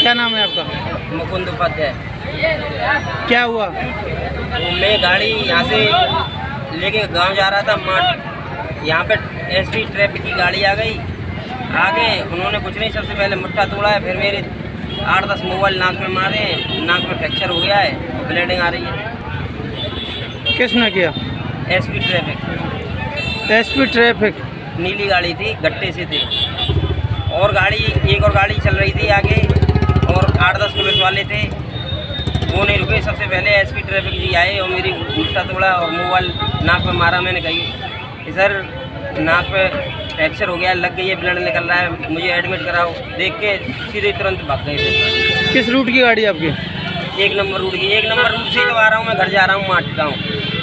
क्या नाम है आपका? मुकुंद उपाध्याय। क्या हुआ? मैं गाड़ी यहाँ से लेके गांव जा रहा था, यहाँ पे एसपी ट्रैफिक की गाड़ी आ गई। आगे उन्होंने कुछ नहीं, सबसे पहले मुट्ठा तोड़ा है, फिर मेरे 8-10 मोबाइल नाक में मारे, नाक में फ्रैक्चर हो गया है, ब्लीडिंग आ रही है। किसने किया? SP traffic. एसपी ट्रैफिक नीली गाड़ी थी, गट्टे से थी, और एक और गाड़ी चल रही थी आगे, और 8-10 पुलिस वाले थे, वो नहीं रुके। सबसे पहले एसपी ट्रैफिक जी आए और मेरी मुट्ठा तोड़ा और मोबाइल नाक में मारा। मैंने कही सर नाक पे फ्रैक्चर हो गया, लग गई है, ब्लड निकल रहा है, मुझे एडमिट कराओ। देख के सीधे तुरंत भाग गए थे। किस रूट की गाड़ी आपकी? 1 नंबर रूट की। 1 नंबर रूट से तो आ रहा हूँ, मैं घर जा रहा हूँ माट गाँव।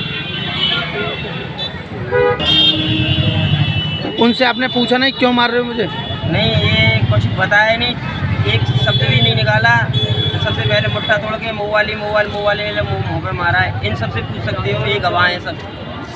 उनसे आपने पूछा नहीं क्यों मार रहे हो मुझे? नहीं, ये कुछ बताया नहीं, एक शब्द भी नहीं निकाला। तो सबसे पहले मुट्ठा तोड़ के मोबाइल मुँह पे मारा है। इन सबसे पूछ सकते हो, ये गवाह है, सब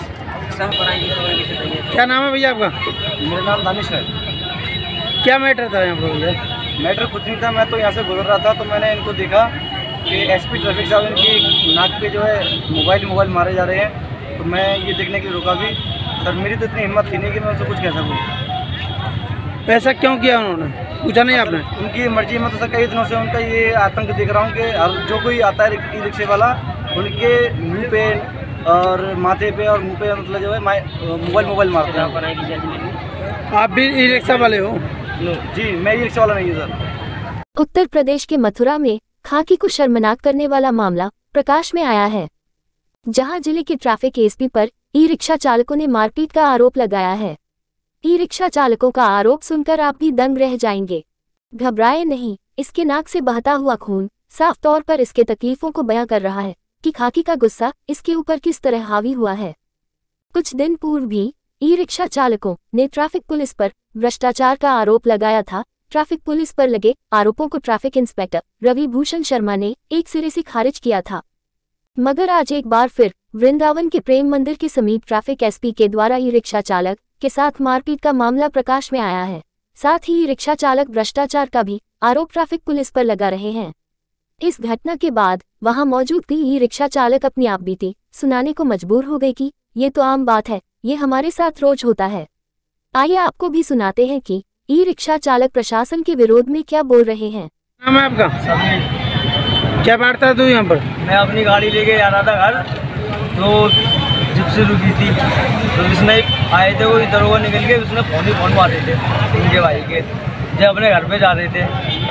कराएंगे। क्या नाम है भैया आपका? मेरा नाम दानिश है। क्या मैटर था यहाँ पर भैया? मैटर कुछ नहीं था, मैं तो यहाँ से गुजर रहा था, तो मैंने इनको देखा कि एसपी ट्रैफिक साहब इनकी नाक पे जो है मोबाइल मारे जा रहे हैं। तो मैं ये देखने के लिए रुका भी। सर मेरी तो इतनी हिम्मत थी नहीं कि मैं उनसे कुछ कह सकूँ। ऐसा क्यों किया उन्होंने? पूछा नहीं आपने? उनकी मर्जी में तो सर कई दिनों से उनका ये आतंक देख रहा हूँ कि जो कोई आता है ई रिक्शे वाला, उनके मुँह पे और माथे पे और मुंह पे मतलब जो है मोबाइल मारते हैं। आप भी ई रिक्शा वाले हो? जी, मैं ई रिक्शा वाला नहीं हूँ सर। उत्तर प्रदेश के मथुरा में खाकी को शर्मनाक करने वाला मामला प्रकाश में आया है, जहां जिले के ट्रैफिक एसपी पर ई रिक्शा चालकों ने मारपीट का आरोप लगाया है। ई रिक्शा चालकों का आरोप सुनकर आप भी दंग रह जाएंगे। घबराए नहीं, इसके नाक से बहता हुआ खून साफ तौर पर इसके तकलीफों को बयां कर रहा है कि खाकी का गुस्सा इसके ऊपर किस तरह हावी हुआ है। कुछ दिन पूर्व भी ई रिक्शा चालकों ने ट्रैफिक पुलिस पर भ्रष्टाचार का आरोप लगाया था। ट्रैफिक पुलिस पर लगे आरोपों को ट्रैफिक इंस्पेक्टर रवि भूषण शर्मा ने एक सिरे से खारिज किया था, मगर आज एक बार फिर वृंदावन के प्रेम मंदिर के समीप ट्रैफिक एसपी के द्वारा ई रिक्शा चालक के साथ मारपीट का मामला प्रकाश में आया है। साथ ही ई रिक्शा चालक भ्रष्टाचार का भी आरोप ट्रैफिक पुलिस पर लगा रहे हैं। इस घटना के बाद वहां मौजूद ई रिक्शा चालक अपनी आप बीती सुनाने को मजबूर हो गए कि ये तो आम बात है, ये हमारे साथ रोज होता है। आइए आपको भी सुनाते हैं कि ई रिक्शा चालक प्रशासन के विरोध में क्या बोल रहे हैं। नाम है आपका? क्या बांटता है तू यहाँ पर? मैं अपनी गाड़ी लेके जा रहा था घर, तो जिप से रुकी थी, तो उसने आए थे, वो इधर वो निकल के उसने फोन मारे थे उनके भाई के, जब अपने घर पे जा रहे थे।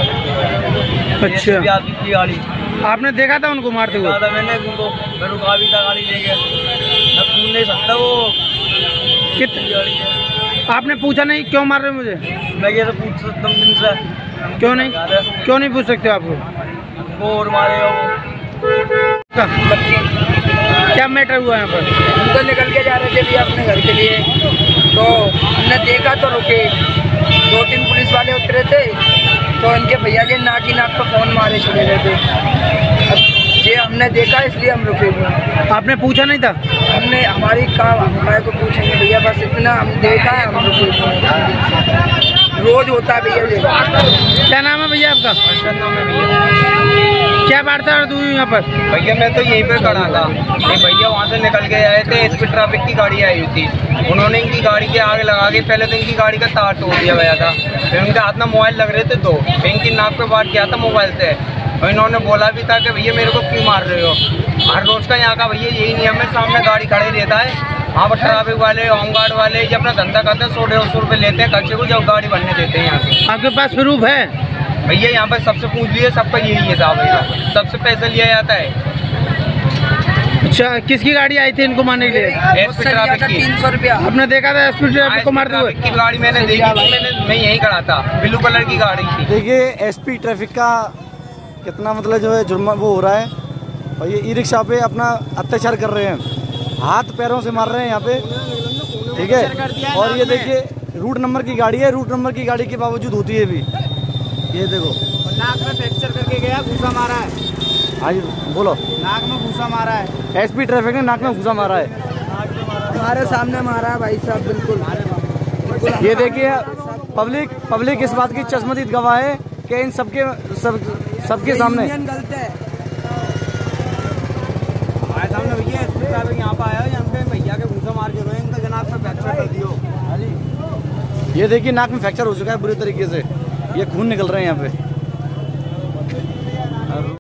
अच्छा, की गाड़ी आपने देखा था उनको मारते हुए? मैंने उनको, मैं रुका भी था गाड़ी लेके, मैं पूछ नहीं सकता वो गाड़ी है। आपने पूछा नहीं क्यों मार रहे हो मुझे? मैं ये तो पूछ सकता हूँ तुमसे। क्यों नहीं पूछ सकते आपको? और मारे वो क्या मैटर हुआ यहाँ पर? हम तो निकल के जा रहे थे भैया अपने घर के लिए, तो हमने देखा तो रुके, 2-3 पुलिस वाले उतरे थे, तो इनके भैया के नाक पर फोन मारे चले गए थे। ये हमने देखा इसलिए हम रुके हुए। आपने पूछा नहीं था? हमने हमारी काम हमारे को पूछेंगे भैया, बस इतना हम देखा है, हम रुके हुए। रोज होता है भैया। क्या नाम है भैया आपका? नाम है भैया। क्या बांटता है तू यहाँ पर? भैया मैं तो यहीं पे खड़ा था, ये भैया वहाँ से निकल के आए थे, एसपी ट्रैफिक की गाड़ी आई हुई थी, उन्होंने इनकी गाड़ी के आग लगा के पहले तो इनकी गाड़ी का तार तोड़ दिया गया था, फिर उनके हाथ में मोबाइल लग रहे थे, तो इनकी नाक पे वार किया था मोबाइल से, और इन्होंने बोला भी था कि भैया मेरे को क्यों मार रहे हो। हर रोज़ का यहाँ का भैया यही नियम है, सामने गाड़ी खड़े रहता है, वहाँ पर ट्रैफिक वाले होमगार्ड वाले जब अपना धंधा करते हैं 100-150 रुपये लेते हैं खर्चे को, जब गाड़ी बनने देते हैं। यहाँ से आपके पास प्रूफ है? भैया यहाँ पर सबसे पूछ लिए, सबका यही है साहब, भैया सबसे पैसा लिया जाता है। अच्छा, किसकी गाड़ी आई थी इनको मारने के लिए? एसपी ट्रैफिक की। 300 रुपया। आपने देखा था एसपी ट्रैफिक को मारते हुए? की गाड़ी मैंने देखी थी, मैं यहीं खड़ा था, ब्लू कलर की गाड़ी थी। देखिए एसपी ट्रैफिक का कितना मतलब जो है जुर्मा वो हो रहा है, और ये ई रिक्शा पे अपना अत्याचार कर रहे हैं, हाथ पैरों से मार रहे हैं यहाँ पे, ठीक है। और ये देखिए रूट नंबर की गाड़ी है, रूट नंबर की गाड़ी के बावजूद होती है भी, ये देखो नाक में फ्रैक्चर करके गया, घूसा मारा है। हाँ जी बोलो। नाक में घूसा मारा है, एसपी ट्रैफिक ने नाक में घूसा मारा है, हमारे सामने मारा है भाई साहब, बिल्कुल। ये देखिए पब्लिक इस बात की चश्मदीद गवाह है क्या इन सबके सामने गलत है। हमारे सामने भैया एसपी ट्रैफिक यहाँ पे आया, यहाँ पे भैया के घूसा मार के रोए, इनका जनाब पे फ्रैक्चर कर दियो। ये देखिए नाक में फ्रैक्चर हो चुका है बुरी तरीके से, ये खून निकल रहे हैं यहाँ पे।